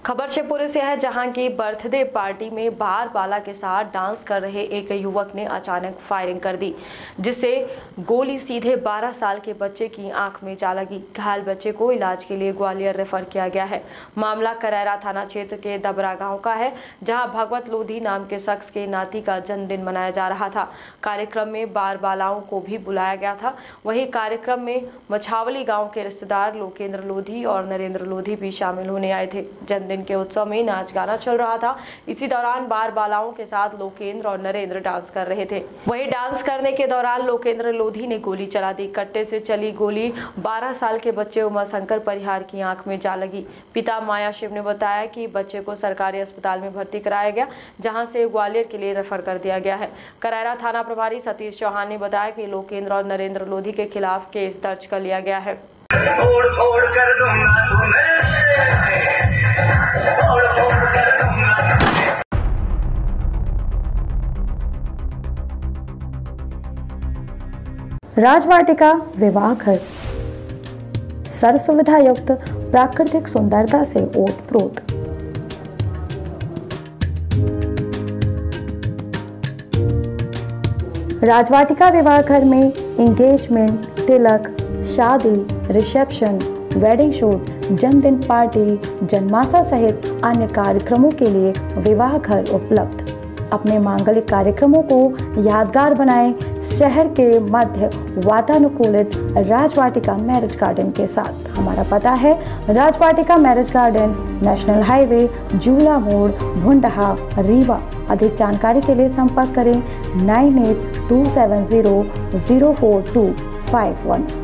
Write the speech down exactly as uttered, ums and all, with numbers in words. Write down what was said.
खबर शिवपुरी से है, जहां की बर्थडे पार्टी में बार बाला के साथ डांस कर रहे एक युवक ने अचानक फायरिंग कर दी, जिससे गोली सीधे बारह साल के बच्चे की आंख में जा लगी। घायल बच्चे को इलाज के लिए ग्वालियर रेफर किया गया है। मामला करैरा थाना क्षेत्र के दबरा गांव का है, जहां भगवत लोधी नाम के शख्स के नाती का जन्मदिन मनाया जा रहा था। कार्यक्रम में बार बालाओं को भी बुलाया गया था। वहीं कार्यक्रम में मछावली गाँव के रिश्तेदार लोकेंद्र लोधी और नरेंद्र लोधी भी शामिल होने आए थे। जन्मदिन के उत्सव में नाच गाना चल रहा था। इसी दौरान बार बालाओं के साथ लोकेंद्र और नरेंद्र डांस कर रहे थे। वहीं डांस करने के दौरान लोकेंद्र लोधी ने गोली चला दी। कट्टे से चली गोली बारह साल के बच्चे उमा शंकर परिहार की आंख में जा लगी। पिता माया शिव ने बताया कि बच्चे को सरकारी अस्पताल में भर्ती कराया गया, जहां से ग्वालियर के लिए रेफर कर दिया गया है। करैरा थाना प्रभारी सतीश चौहान ने बताया कि लोकेंद्र और नरेंद्र लोधी के खिलाफ केस दर्ज कर लिया गया है। ओड़ ओड़ कर राजवाटिका विवाह घर सर्व सुविधा युक्त प्राकृतिक सुंदरता से ओतप्रोत। राजवाटिका विवाह घर में एंगेजमेंट, तिलक, शादी, रिसेप्शन, वेडिंग शूट, जन्मदिन पार्टी, जन्माशा सहित अन्य कार्यक्रमों के लिए विवाह घर उपलब्ध। अपने मांगलिक कार्यक्रमों को यादगार बनाएं शहर के मध्य वातानुकूलित राजवाटिका मैरिज गार्डन के साथ। हमारा पता है Rajvatika marriage garden, national highway, Jula मोड़, भुंडहा, रीवा। अधिक जानकारी के लिए संपर्क करें nine eight two seven zero zero four two five one.